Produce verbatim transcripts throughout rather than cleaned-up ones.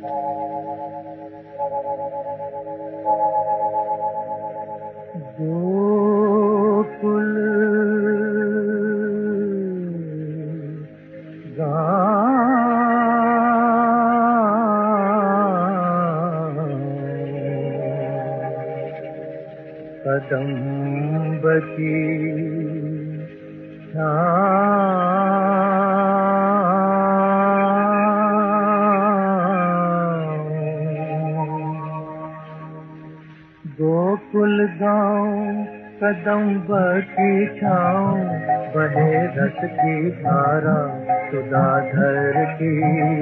गोकुल गाँव कदम्ब की गोकुल गाँव कदम्ब की छाँव बहे रस की धारा सुधाधर की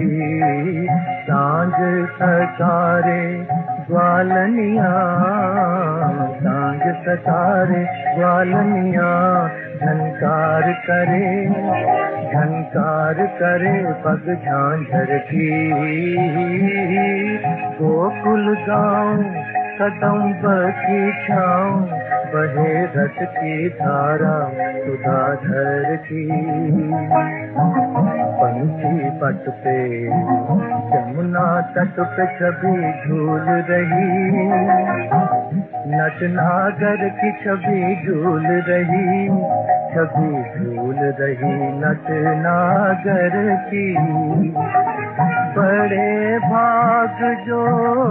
सांझ सतारे ग्वालनिया सांझ सतारे ग्वालनिया झनकार करे झनकार करे पग झांझर की गोकुल गाँव कदम्ब की छाँव बहे रस की धारा सुधाधर की पंछी पट पे यमुना तट पे छवि झूल रही नटनागर की छवि झूल रही छवि झूल रही नटनागर की बड़े भाग जो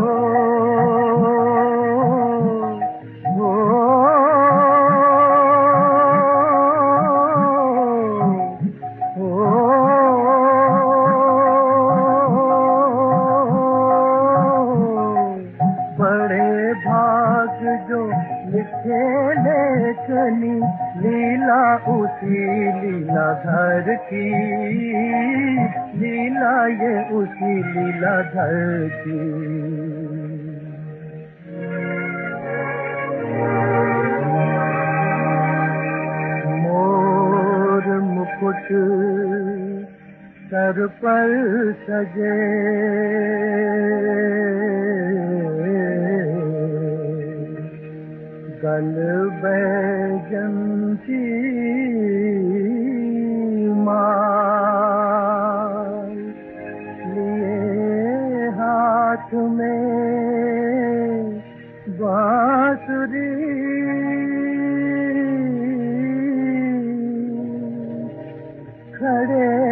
लेखनी लीला उसी लीलाधर की लीला ये उसी लीलाधर की मोर मुकुट सर पर सजे गल बैजंती माल लिए हाथ में बांसुरी खड़े